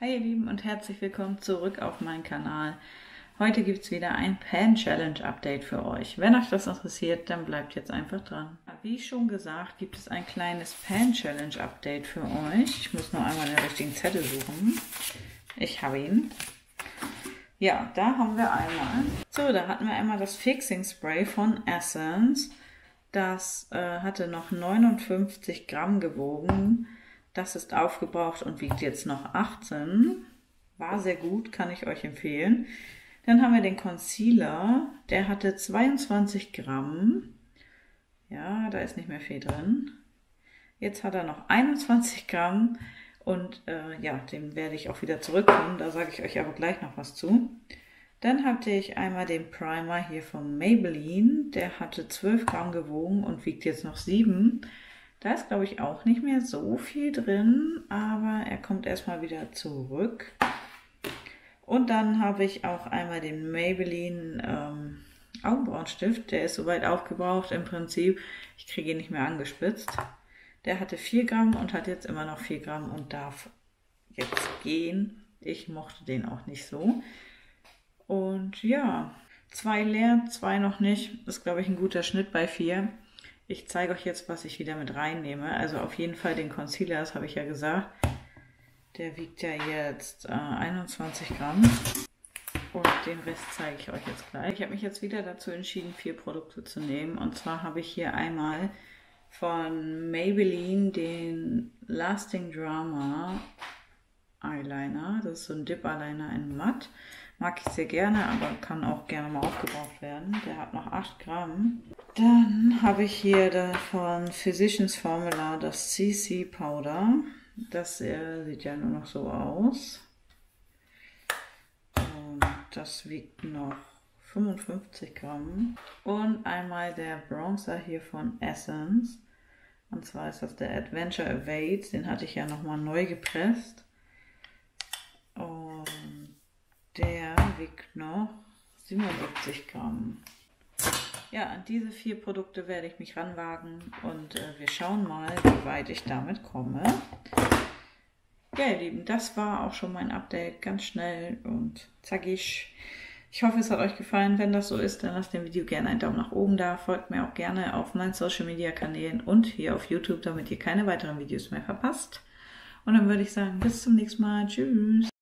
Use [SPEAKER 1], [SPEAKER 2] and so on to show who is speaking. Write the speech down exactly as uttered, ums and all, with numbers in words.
[SPEAKER 1] Hi ihr Lieben und herzlich willkommen zurück auf meinen Kanal. Heute gibt es wieder ein Pan Challenge Update für euch. Wenn euch das interessiert, dann bleibt jetzt einfach dran. Wie schon gesagt, gibt es ein kleines Pan Challenge Update für euch. Ich muss nur einmal den richtigen Zettel suchen. Ich habe ihn. Ja, da haben wir einmal. So, da hatten wir einmal das Fixing Spray von Essence. Das äh, hatte noch neunundfünfzig Gramm gewogen. Das ist aufgebraucht und wiegt jetzt noch achtzehn. War sehr gut, kann ich euch empfehlen. Dann haben wir den Concealer. Der hatte zweiundzwanzig Gramm. Ja, da ist nicht mehr viel drin. Jetzt hat er noch einundzwanzig Gramm. Und äh, ja, den werde ich auch wieder zurückkommen. Da sage ich euch aber gleich noch was zu. Dann hatte ich einmal den Primer hier von Maybelline. Der hatte zwölf Gramm gewogen und wiegt jetzt noch sieben. Da ist, glaube ich, auch nicht mehr so viel drin, aber er kommt erstmal wieder zurück. Und dann habe ich auch einmal den Maybelline ähm, Augenbrauenstift. Der ist soweit aufgebraucht im Prinzip. Ich kriege ihn nicht mehr angespitzt. Der hatte vier Gramm und hat jetzt immer noch vier Gramm und darf jetzt gehen. Ich mochte den auch nicht so. Und ja, zwei leer, zwei noch nicht. Das ist, glaube ich, ein guter Schnitt bei vier. Ich zeige euch jetzt, was ich wieder mit reinnehme. Also auf jeden Fall den Concealer, das habe ich ja gesagt. Der wiegt ja jetzt äh, einundzwanzig Gramm. Und den Rest zeige ich euch jetzt gleich. Ich habe mich jetzt wieder dazu entschieden, vier Produkte zu nehmen. Und zwar habe ich hier einmal von Maybelline den Lasting Drama Eyeliner. Das ist so ein Dip Eyeliner in Matt. Mag ich sehr gerne, aber kann auch gerne mal aufgebraucht werden. Der hat noch acht Gramm. Dann habe ich hier von Physicians Formula das C C Powder. Das äh, sieht ja nur noch so aus. Und das wiegt noch fünfundfünfzig Gramm. Und einmal der Bronzer hier von Essence. Und zwar ist das der Adventure Evade. Den hatte ich ja nochmal neu gepresst. Und der wiegt noch siebenundsiebzig Gramm. Ja, an diese vier Produkte werde ich mich ranwagen und äh, wir schauen mal, wie weit ich damit komme. Ja, ihr Lieben, das war auch schon mein Update, ganz schnell und zackig. Ich hoffe, es hat euch gefallen. Wenn das so ist, dann lasst dem Video gerne einen Daumen nach oben da. Folgt mir auch gerne auf meinen Social Media Kanälen und hier auf YouTube, damit ihr keine weiteren Videos mehr verpasst. Und dann würde ich sagen, bis zum nächsten Mal. Tschüss!